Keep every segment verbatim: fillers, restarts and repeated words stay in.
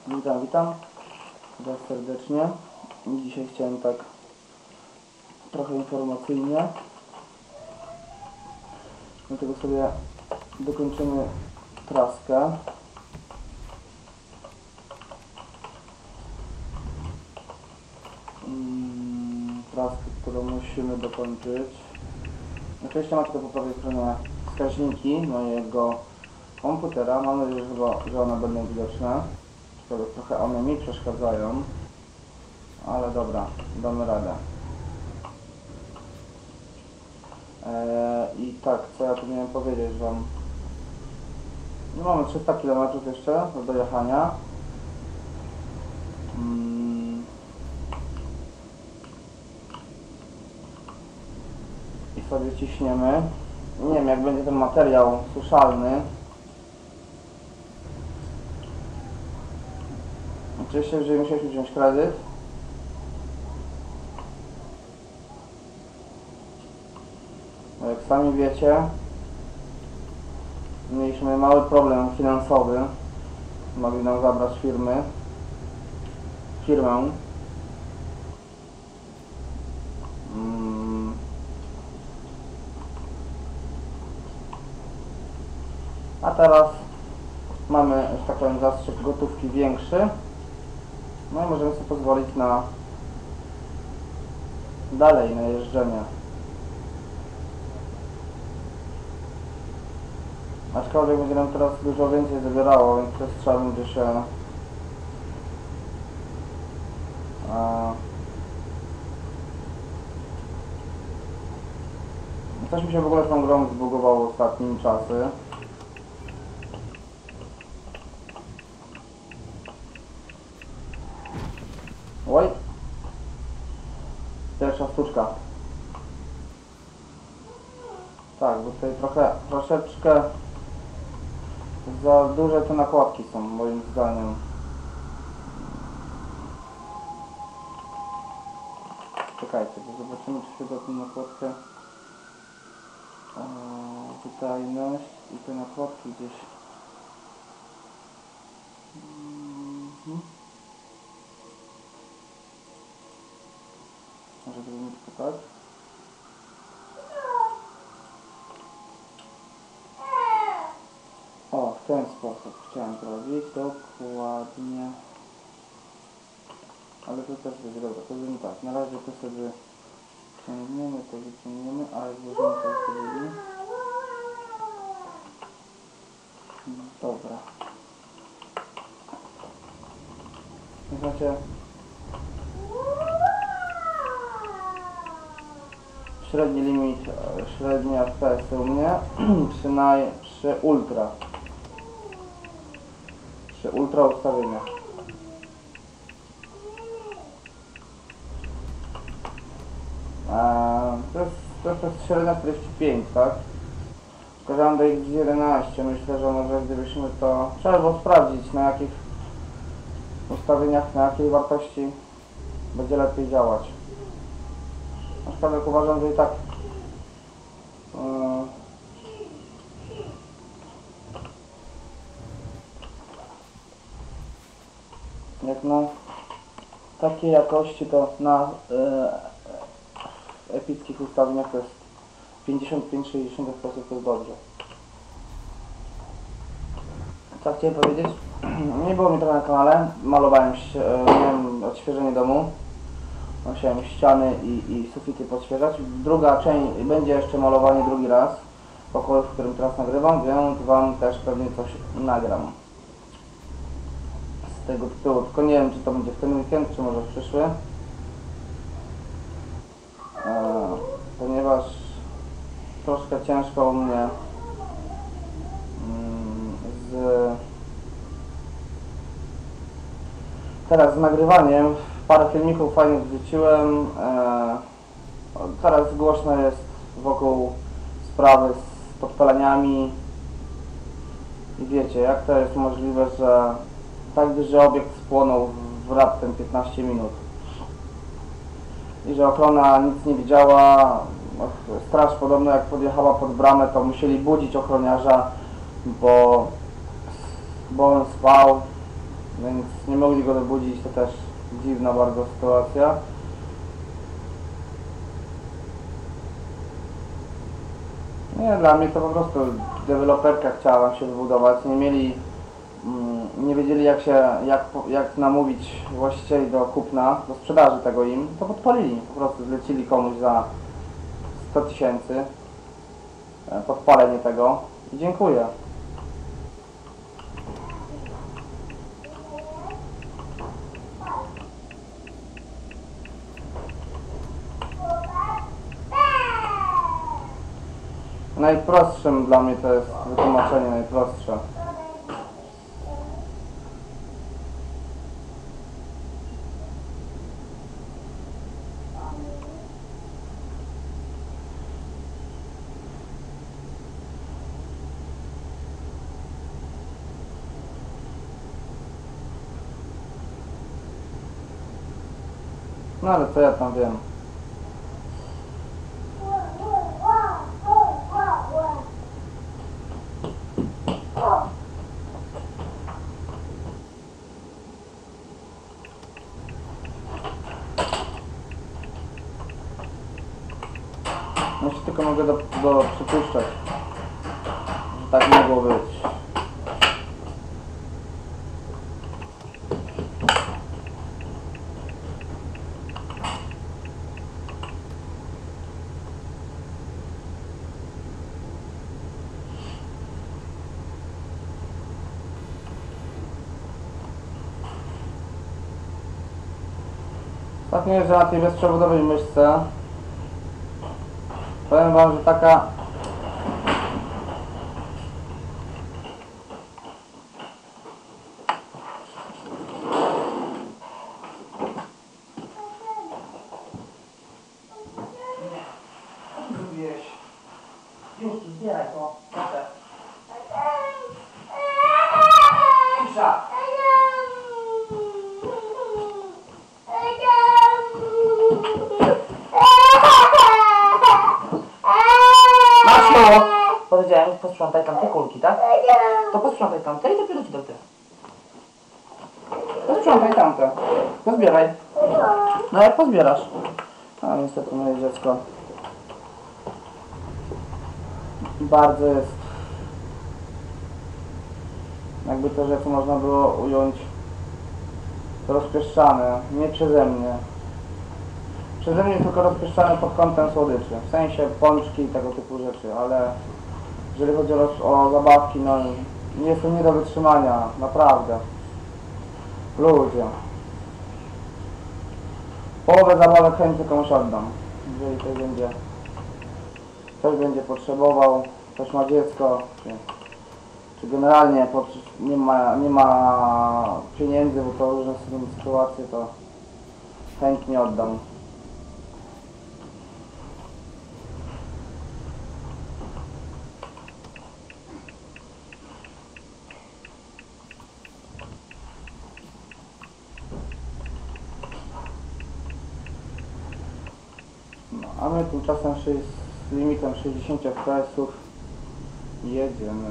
Witam, witam Was serdecznie. Dzisiaj chciałem tak trochę informacyjnie. Dlatego sobie dokończymy traskę. Hmm, traskę, którą musimy dokończyć. Oczywiście macie to po prawej stronie wskaźniki mojego komputera. Mam nadzieję, że, chyba, że one będą widoczne. Trochę one mi przeszkadzają. Ale dobra, damy radę. Eee, I tak, co ja tu miałem powiedzieć Wam? No mamy trzysta kilometrów jeszcze do dojechania. Hmm. I sobie ciśniemy. Nie wiem, jak będzie ten materiał suszalny. Oczywiście, jeżeli musieliśmy wziąć kredyt. Bo jak sami wiecie, mieliśmy mały problem finansowy. Mogli nam zabrać firmy. Firmę. Hmm. A teraz mamy, że tak powiem, zastrzyk gotówki większy. No i możemy sobie pozwolić na dalej, na jeżdżenie. Aczkolwiek będzie nam teraz dużo więcej zabierało, więc też trzeba będzie się a, coś mi się w ogóle z tą grą zbugowało ostatnimi czasy. Oj! Pierwsza sztuczka. Tak, bo tutaj trochę, troszeczkę za duże te nakładki są, moim zdaniem. Czekajcie, bo zobaczymy, czy się da tę nakładkę. Eee, wydajność i te nakładki gdzieś. Mhm. Może zrobimy tylko tak. O, w ten sposób chciałem zrobić, dokładnie. Ale to też będzie dobra, to zrobimy tak. Na razie to sobie ciągniemy, to wyciągniemy, a jak włożymy to sobie. Dobra. Znacie, średni limit, średni F P S u mnie przy, naj, przy ultra. Przy ultra ustawieniach. Eee, to, jest, to jest średnia czterdzieści pięć, tak? Pokazałem do X jedenaście. Myślę, że może gdybyśmy to... Trzeba było sprawdzić, na jakich ustawieniach, na jakiej wartości będzie lepiej działać. Aczkolwiek uważam, że i tak yy, jak na takiej jakości to na yy, epickich ustawieniach to jest pięćdziesiąt pięć sześćdziesiąt procent, to jest dobrze. Co chciałem powiedzieć? Nie było mi trochę na kanale, malowałem się, miałem odświeżenie domu. Musiałem ściany i, i sufity podświeżać. Druga część, będzie jeszcze malowanie drugi raz pokoju, w którym teraz nagrywam, więc Wam też pewnie coś nagram z tego tytułu. Tylko nie wiem, czy to będzie w ten weekend, czy może w przyszły. E, ponieważ troszkę ciężko u mnie mm, z teraz z nagrywaniem. Parę filmików fajnych wrzuciłem. Eee, teraz głośno jest wokół sprawy z podpaleniami. I wiecie, jak to jest możliwe, że tak duży obiekt spłonął w raptem piętnaście minut. I że ochrona nic nie widziała. Straż podobno jak podjechała pod bramę, to musieli budzić ochroniarza, bo, bo on spał. więc nie mogli go dobudzić, to też dziwna bardzo sytuacja. Nie, dla mnie to po prostu deweloperka chciała się wybudować, nie mieli, mm, nie wiedzieli jak się, jak, jak namówić właścicieli do kupna, do sprzedaży tego im, to podpalili, po prostu zlecili komuś za sto tysięcy podpalenie tego i dziękuję. Najprostszym dla mnie to jest wytłumaczenie, najprostsze. No ale co ja tam wiem. No się tylko mogę do, do przypuszczać, że tak mogło być. Ostatnio jeżdżę na tej bezprzewodowej myszce. Powiem wam, że taka zrobiłeś. Już zbieraj to. Proszę. Cisza. Powiedziałem, posprzątaj tamte kulki, tak? To posprzątaj tamte i dopiero ci do te. Posprzątaj tamte. Pozbieraj. No jak pozbierasz? A niestety moje dziecko bardzo jest, jakby to rzecz można było ująć, rozpieszczane. Nie przeze mnie. Przeze mnie tylko rozpieszczane pod kątem słodyczy. W sensie pączki i tego typu rzeczy, ale jeżeli chodzi o, o zabawki, no nie jest to nie do wytrzymania, naprawdę. Ludzie. Połowę zabawek chętnie komuś oddam. Jeżeli ktoś będzie, ktoś będzie potrzebował, ktoś ma dziecko, czy, czy generalnie nie ma, nie ma pieniędzy, bo to różne są sytuacje, to chętnie oddam. No, a my tymczasem z limitem sześćdziesiąt F P S-ów jedziemy.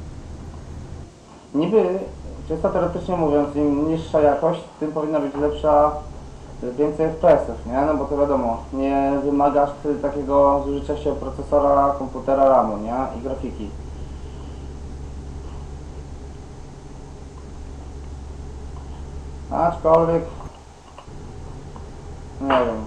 Niby, czysto teoretycznie mówiąc, im niższa jakość, tym powinna być lepsza, więcej F P S-ów, nie? No bo to wiadomo, nie wymagasz takiego zużycia się procesora, komputera, ramu, nie? I grafiki. Aczkolwiek, nie wiem.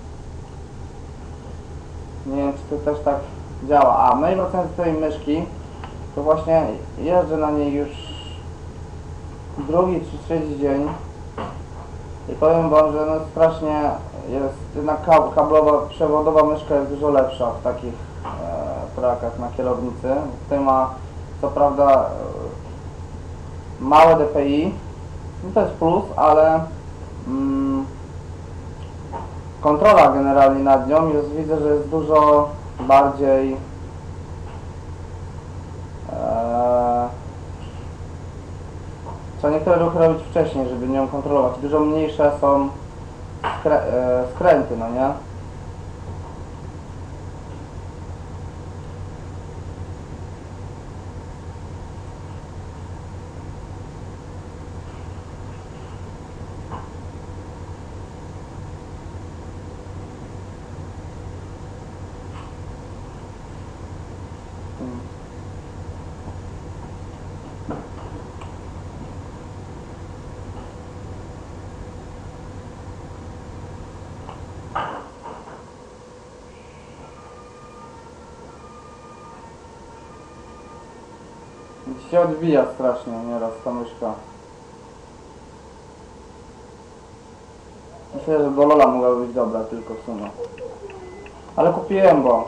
Nie wiem, czy to też tak działa. A, no i wracając do tej myszki, to właśnie jeżdżę na niej już drugi czy trzeci dzień i powiem wam, że no strasznie jest, jednak kablowa, przewodowa myszka jest dużo lepsza w takich e, trakach na kierownicy. Tutaj ma co prawda e, małe D P I, no to jest plus, ale mm, kontrola generalnie nad nią jest, widzę, że jest dużo bardziej e, trzeba niektóre ruchy robić wcześniej, żeby nią kontrolować. Dużo mniejsze są skrę, e, skręty, no nie? się odbija strasznie nieraz ta myszka. Myślę, że do Lola mogła być dobra tylko w sumie. Ale kupiłem, bo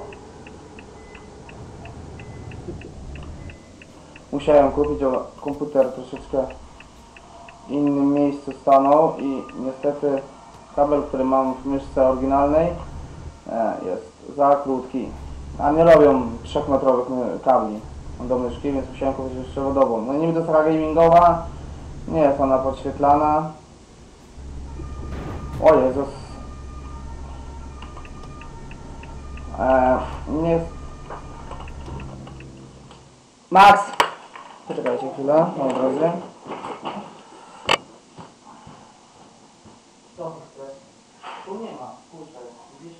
musiałem kupić, o komputer troszeczkę w innym miejscu stanął i niestety kabel, który mam w myszce oryginalnej jest za krótki. A nie robią trzechmetrowych kabli do myszki, więc musiałem kupić myszkę przewodową. No niby to jest taka gamingowa, nie jest ona podświetlana. O Jezus. Eee, nie jest... Max! Poczekajcie chwilę, na drodze. Co tu chcesz? Tu nie ma, kurczę, widzisz?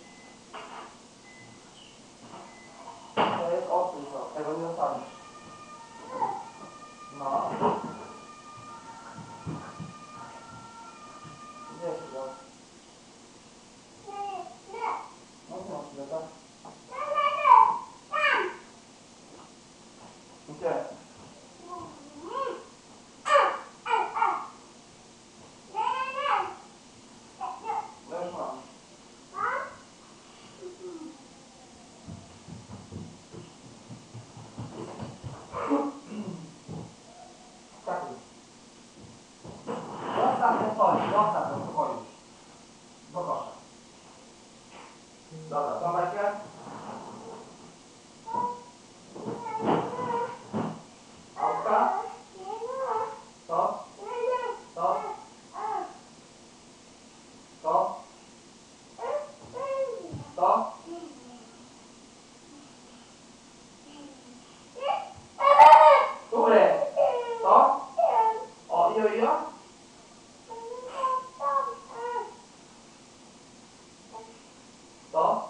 To jest odkryć, tego nie zostawisz. No. Gdzie się go? No nie masz tyle, tak? Gdzie? No już mam. Tak już. Zostaw ten stolik, zostaw ten spokoju. Do kosza. Dobra, tą bajkę? Autka? Co? Co? Co? Co? Który? Co? O, ijo, ijo? Co?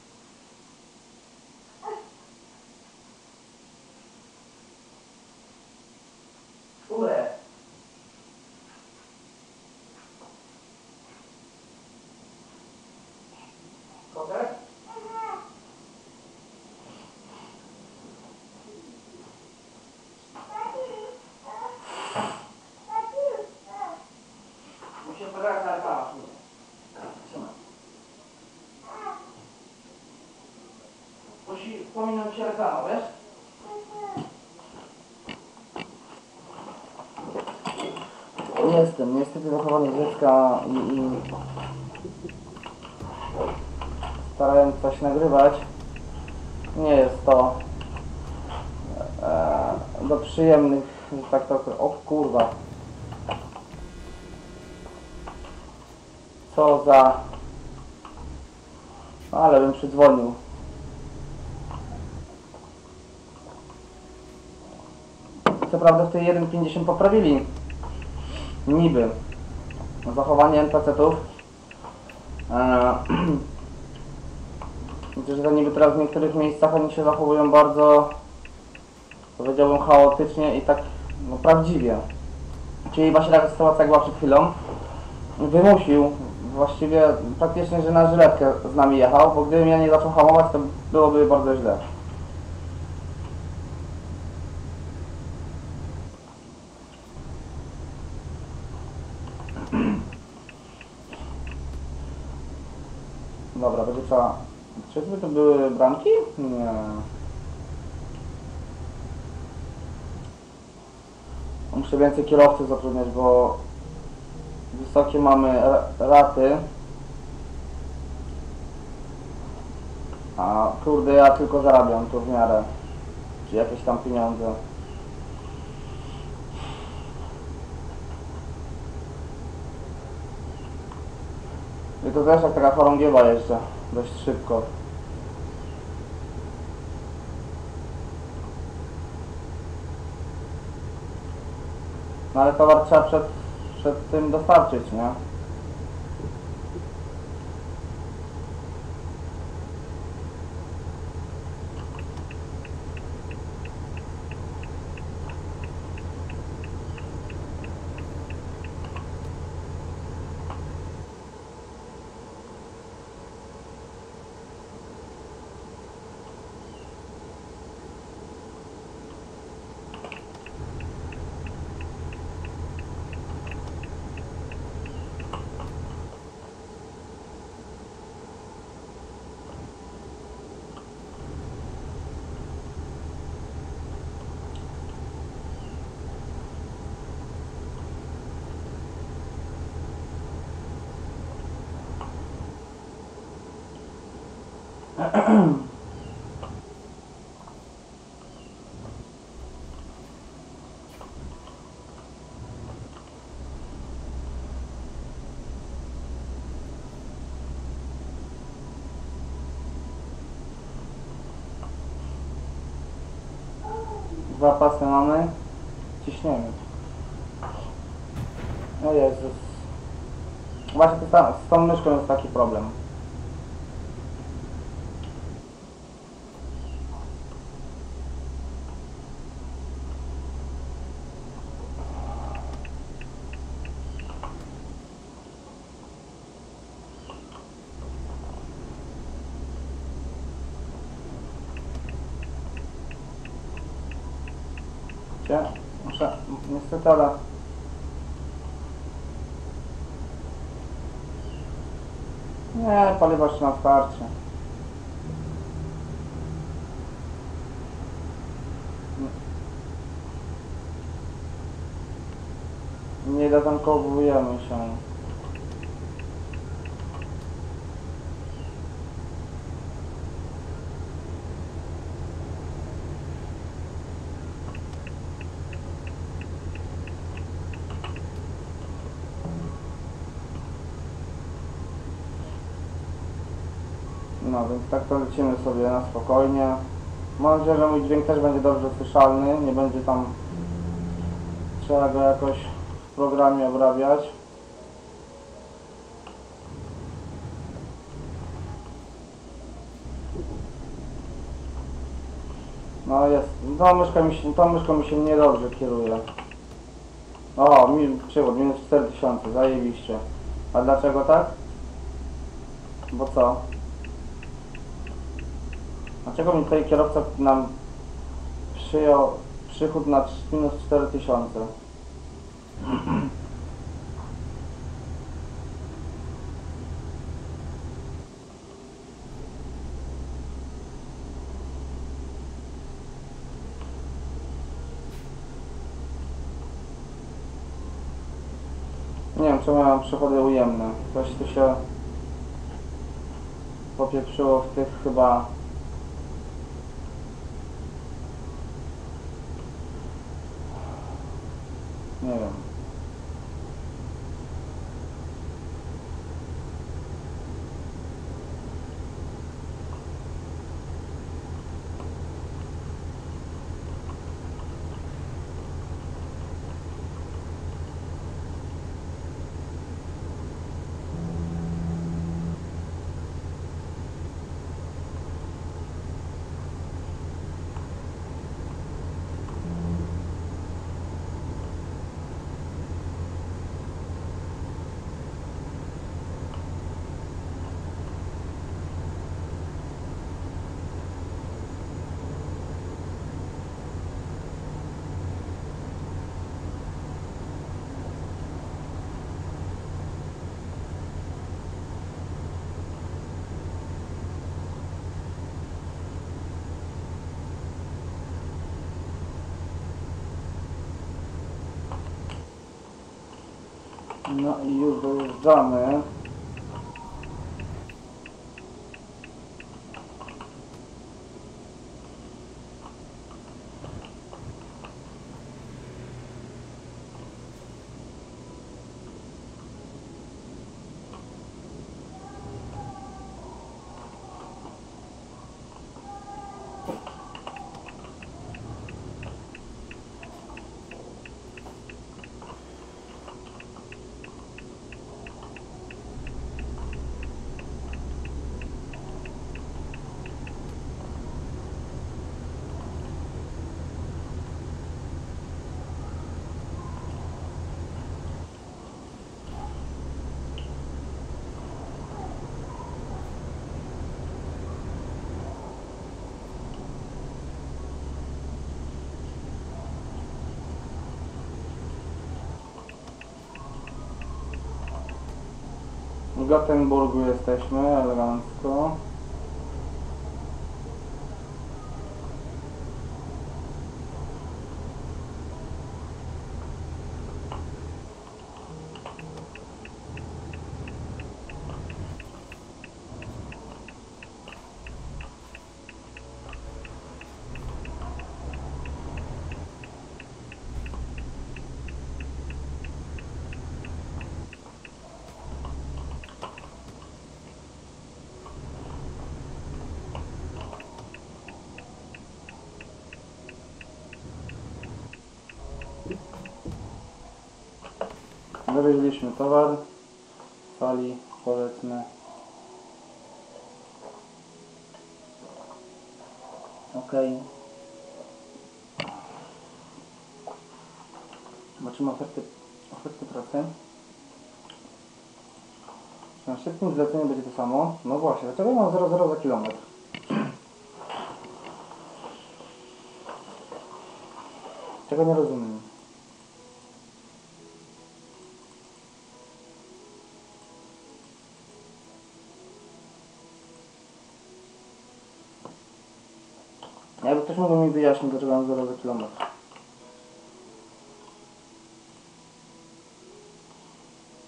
Które? Kotek? Muszę pogadać na reklamach. Trzymaj. Musi, wspominam się reklamą, wiesz? Jestem niestety wychowany dziecka i, i starając coś nagrywać, nie jest to e, do przyjemnych, że tak to... O kurwa. Co za... No, ale bym przydzwonił. Co prawda w tej jeden pięćdziesiąt poprawili niby zachowanie en pe ce ów. Eee, Widzę, że niby teraz w niektórych miejscach oni się zachowują bardzo, powiedziałbym, chaotycznie i tak no, prawdziwie. Czyli właśnie taka sytuacja jak była przed chwilą. Wymusił właściwie praktycznie, że na żyletkę z nami jechał, bo gdybym ja nie zaczął hamować, to byłoby bardzo źle. Dobra, będzie trzeba... Czyżby to były bramki? Nie. Muszę więcej kierowców zatrudniać, bo wysokie mamy raty. A kurde, ja tylko zarabiam tu w miarę. Czy jakieś tam pieniądze. I to też jak taka chorągiewa jeszcze. Dość szybko. No ale towar trzeba przed, przed tym dostarczyć, nie? Dwa pasy mamy. Ciśniemy. O Jezus. Właśnie to tam, z tą myszką jest taki problem. Gdzie? Muszę, niestety, ale... Nie, paliwa jeszcze na starcie. Nie, nie zatankowujemy się. No więc tak to lecimy sobie na spokojnie. Mam nadzieję, że mój dźwięk też będzie dobrze słyszalny, nie będzie tam trzeba go jakoś w programie obrabiać. No jest, tą myszką mi się, tą myszką mi się niedobrze kieruje. O, mi przywód, minus cztery tysiące, zajebiście. A dlaczego tak? Bo co? Dlaczego mi tutaj kierowca nam przyjął przychód na minus cztery tysiące? Nie wiem, czemu ja mam przychody ujemne. Coś tu się popieprzyło w tych chyba... Nie wiem. No i już dojeżdżamy. W Gothenburgu jesteśmy, elegancko. Wywieźliśmy towar w fali, powiedzmy, ok. Zobaczymy oferty, oferty pracy. Na szybkim zleceniu będzie to samo. No właśnie, dlaczego mam zero zero za kilometr? Czego nie rozumiem. Jakby ktoś mógł mi wyjaśnić, dlaczego mam zero za kilometr.